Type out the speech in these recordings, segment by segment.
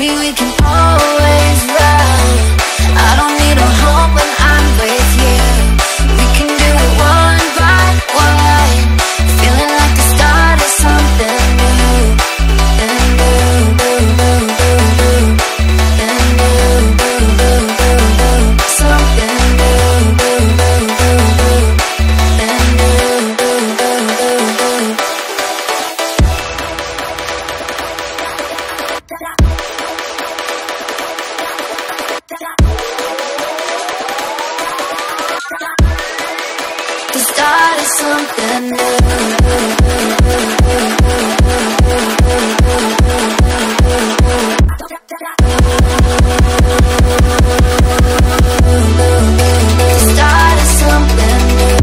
Baby, we can always run. I don't need a home when I'm with you. We can do it one by one. Feeling like the start of something new. And new, boo, boo, boo, boo. And new, boo, boo, boo, boo. Something new, boo, boo, boo, boo. And new, boo, boo, boo, boo. The start of something new. The start of something new.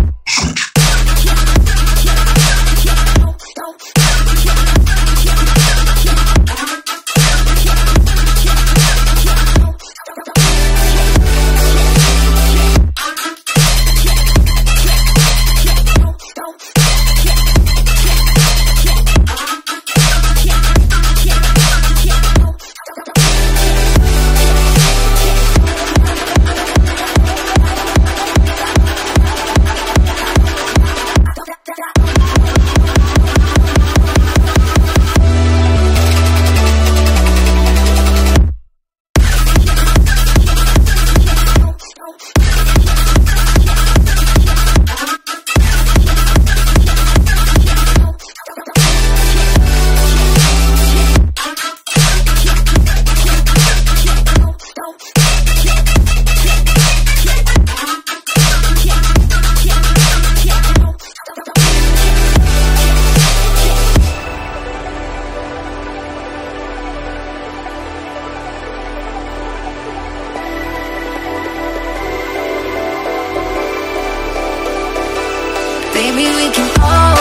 Baby, we can all